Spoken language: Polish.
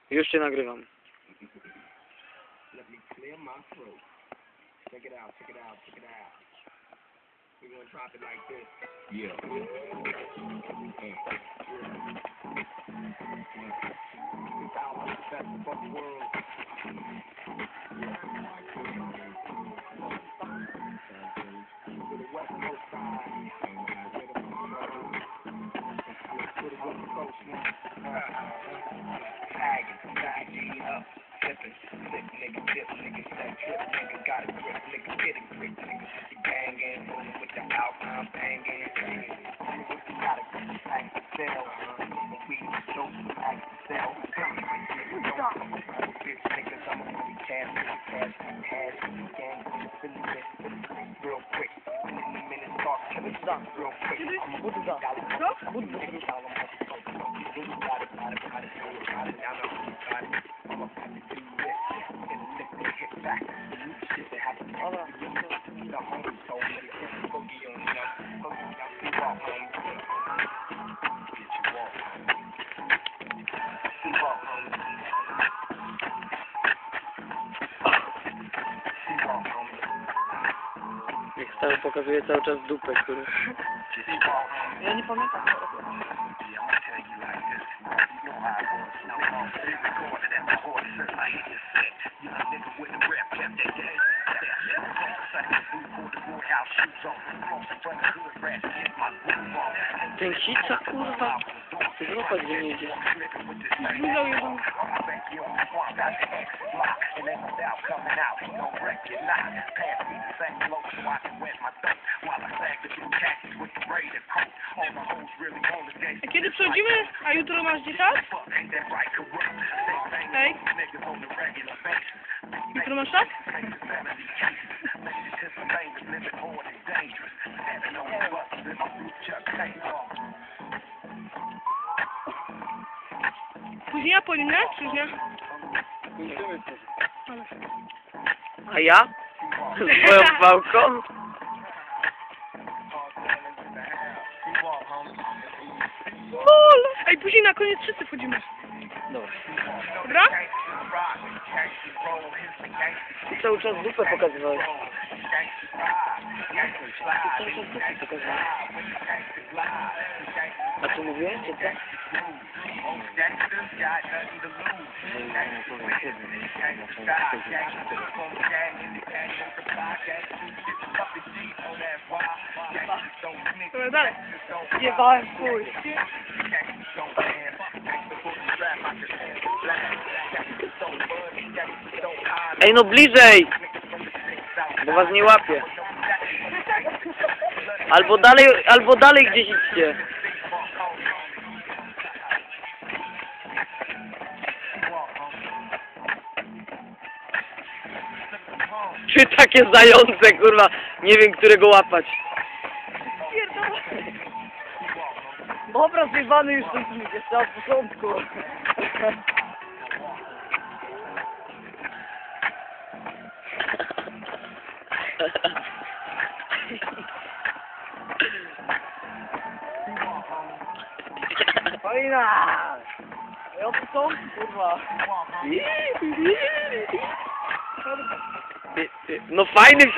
Już cię nagrywam. Let me clear my throat. Check it out, check it out, check it out. We're gonna drop it like this. Yeah. Best of both worlds. To the West Coast side. To the West Coast, man. Tagging up. Flippin', flip, nigga, dip, nigga, set trip, nigga, got a grip, nigga, get a grip, nigga, with the gang in, rollin' with the alpine bangin', nigga, with the got a grip, pack the cell, but we don't pack the cell, bitch, niggas, I'm a movie cash, gang, real quick, in the minute, start killing stuff, real quick, I'm a movie Jak stary pokazuje cały czas dupę, kurwa. Ja nie pamiętam. Tęcica, kurwa. Zobacz, gdzie nie idzie. Zbudał jeden. A kiedy przechodzimy? A jutro masz gdzie czas? Hej? Jutro masz czas? Później ja Paulinę, czy już nie? A ja? Z moją pałką? LOL! Ej, później na koniec wszyscy wchodzimy. Dobra. Dobra? Ty cały czas dupę pokazywałeś. Ty cały czas dupę pokazywałeś. A co mówiłeś? Co to? Dobra, dalej. Jebałem chuj. Ej, no bliżej! Bo was nie łapie. Albo dalej gdzieś idźcie. Czy takie zające, kurwa, nie wiem, którego łapać. Dobra, zjebany już ten filmik, jeszcze od początku. Fajna! Ja od początku, kurwa. No fajny